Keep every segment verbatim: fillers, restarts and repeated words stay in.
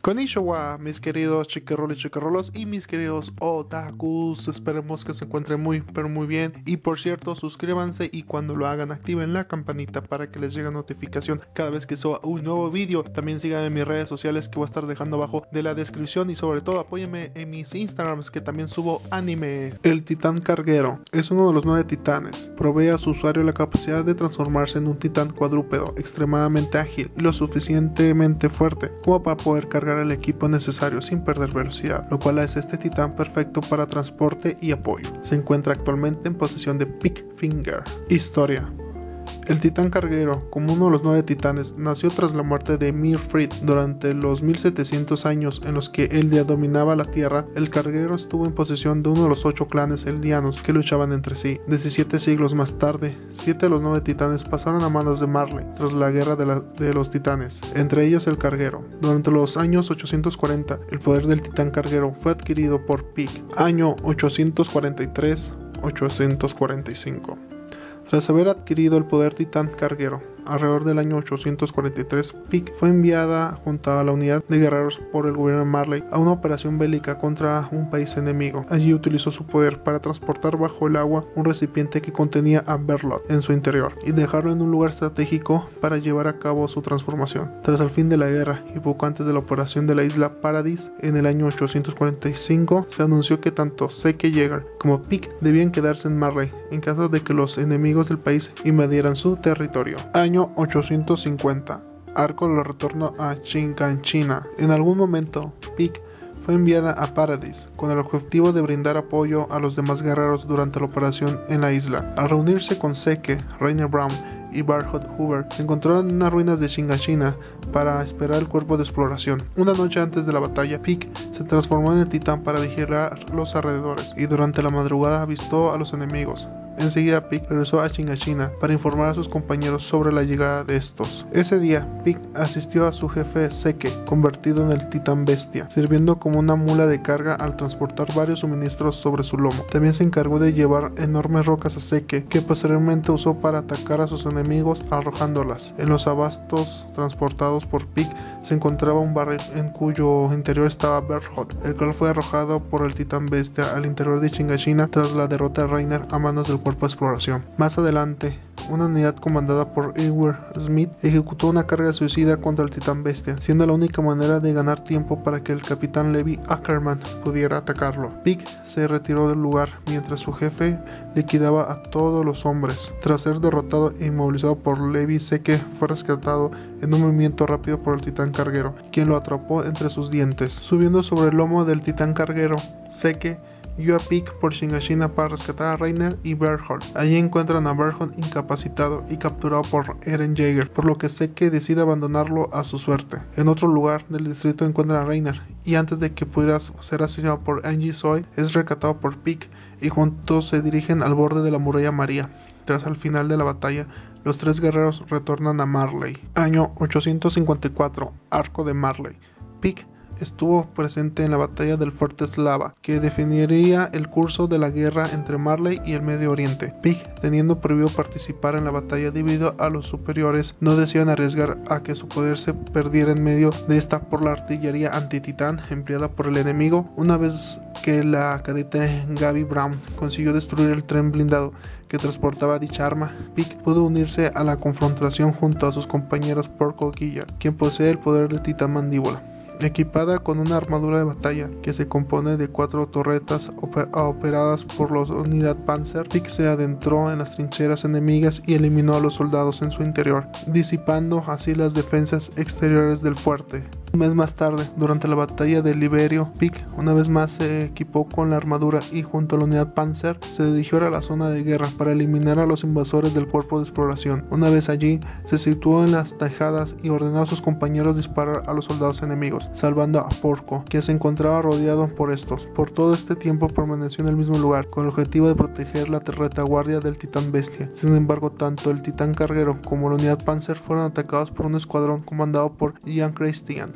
Konnichiwa, mis queridos chiquirroles y chiquirrolos y mis queridos otakus. Esperemos que se encuentren muy, pero muy bien. Y por cierto, suscríbanse y cuando lo hagan activen la campanita para que les llegue notificación cada vez que suba un nuevo vídeo. También síganme en mis redes sociales que voy a estar dejando abajo de la descripción. Y sobre todo apóyenme en mis Instagrams que también subo anime. El titán carguero es uno de los nueve titanes. Provee a su usuario la capacidad de transformarse en un titán cuadrúpedo extremadamente ágil y lo suficientemente fuerte como para poder cargar el equipo necesario sin perder velocidad, lo cual hace este titán perfecto para transporte y apoyo. Se encuentra actualmente en posesión de Big Finger. Historia. El titán carguero, como uno de los nueve titanes, nació tras la muerte de Mir Fritz. Durante los mil setecientos años en los que Eldia dominaba la tierra, el carguero estuvo en posesión de uno de los ocho clanes eldianos que luchaban entre sí. diecisiete siglos más tarde, siete de los nueve titanes pasaron a manos de Marley tras la guerra de, la, de los titanes, entre ellos el carguero. Durante los años ochocientos cuarenta, el poder del titán carguero fue adquirido por Pig. Año ochocientos cuarenta y tres a ochocientos cuarenta y cinco. Tras haber adquirido el poder titán carguero, alrededor del año ochocientos cuarenta y tres, Pig fue enviada junto a la unidad de guerreros por el gobierno de Marley a una operación bélica contra un país enemigo. Allí utilizó su poder para transportar bajo el agua un recipiente que contenía a Berlot en su interior y dejarlo en un lugar estratégico para llevar a cabo su transformación. Tras el fin de la guerra y poco antes de la operación de la isla Paradis, en el año ochocientos cuarenta y cinco, se anunció que tanto Zeke Yeager como Pig debían quedarse en Marley en caso de que los enemigos del país invadieran su territorio. Año ochocientos cincuenta. Arco del retorno a Shiganshina. En algún momento, Pig fue enviada a Paradis con el objetivo de brindar apoyo a los demás guerreros durante la operación en la isla. Al reunirse con Zeke, Rainer Brown y Barhot Hoover, se encontró en unas ruinas de Shiganshina para esperar el cuerpo de exploración. Una noche antes de la batalla, Pig se transformó en el titán para vigilar los alrededores y durante la madrugada avistó a los enemigos. Enseguida Pig regresó a Shiganshina para informar a sus compañeros sobre la llegada de estos. Ese día, Pig asistió a su jefe Zeke, convertido en el titán bestia, sirviendo como una mula de carga al transportar varios suministros sobre su lomo. También se encargó de llevar enormes rocas a Zeke, que posteriormente usó para atacar a sus enemigos arrojándolas. En los abastos transportados por Pig se encontraba un barril en cuyo interior estaba Berthold, el cual fue arrojado por el titán bestia al interior de Shiganshina tras la derrota de Rainer a manos del cuerpo de exploración. Más adelante, una unidad comandada por Edward Smith ejecutó una carga suicida contra el titán bestia, siendo la única manera de ganar tiempo para que el capitán Levi Ackerman pudiera atacarlo. Pig se retiró del lugar mientras su jefe liquidaba a todos los hombres. Tras ser derrotado e inmovilizado por Levi, Zeke fue rescatado en un movimiento rápido por el titán carguero, quien lo atrapó entre sus dientes. Subiendo sobre el lomo del titán carguero, Zeke guió a Pig por Shiganshina para rescatar a Rainer y Berthold. Allí encuentran a Berthold incapacitado y capturado por Eren Jaeger, por lo que Zeke decide abandonarlo a su suerte. En otro lugar del distrito encuentran a Rainer, y antes de que pudiera ser asesinado por Angie Soy, es rescatado por Pig y juntos se dirigen al borde de la muralla María. Tras el final de la batalla, los tres guerreros retornan a Marley. Año ochocientos cincuenta y cuatro. Arco de Marley. Pig estuvo presente en la batalla del Fuerte Slava, que definiría el curso de la guerra entre Marley y el Medio Oriente. Pig, teniendo prohibido participar en la batalla debido a los superiores, no deseaban arriesgar a que su poder se perdiera en medio de esta por la artillería antititán empleada por el enemigo. Una vez que la cadete Gaby Brown consiguió destruir el tren blindado que transportaba dicha arma, Pig pudo unirse a la confrontación junto a sus compañeros Porco Gillard, quien posee el poder del titán mandíbula. Equipada con una armadura de batalla que se compone de cuatro torretas oper operadas por la unidad Panzer, Pig se adentró en las trincheras enemigas y eliminó a los soldados en su interior, disipando así las defensas exteriores del fuerte. Un mes más tarde, durante la batalla de Liberio, Pig una vez más se equipó con la armadura y junto a la unidad Panzer se dirigió a la zona de guerra para eliminar a los invasores del cuerpo de exploración. Una vez allí, se situó en las tejadas y ordenó a sus compañeros disparar a los soldados enemigos, salvando a Porco, que se encontraba rodeado por estos. Por todo este tiempo permaneció en el mismo lugar, con el objetivo de proteger la retaguardia del titán bestia. Sin embargo, tanto el titán carguero como la unidad Panzer fueron atacados por un escuadrón comandado por Jan Christian.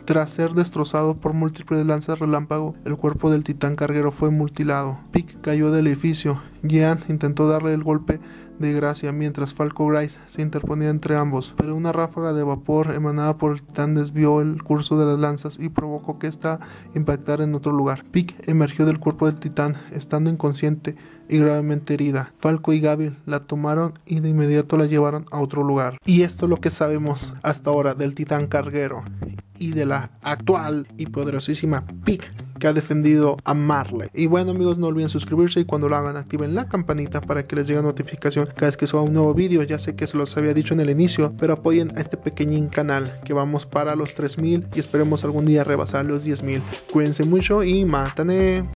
Tras ser destrozado por múltiples lanzas relámpago, el cuerpo del titán carguero fue mutilado. Pieck cayó del edificio. Jean intentó darle el golpe de gracia mientras Falco Grice se interponía entre ambos, pero una ráfaga de vapor emanada por el titán desvió el curso de las lanzas y provocó que ésta impactara en otro lugar. Pieck emergió del cuerpo del titán estando inconsciente y gravemente herida. Falco y Gaby la tomaron y de inmediato la llevaron a otro lugar. Y esto es lo que sabemos hasta ahora del titán carguero y de la actual y poderosísima Pieck, que ha defendido a Marley. Y bueno amigos, no olviden suscribirse y cuando lo hagan activen la campanita para que les llegue notificación cada vez que suba un nuevo vídeo. Ya sé que se los había dicho en el inicio, pero apoyen a este pequeñín canal que vamos para los tres mil y esperemos algún día rebasar los diez mil. Cuídense mucho y mátane.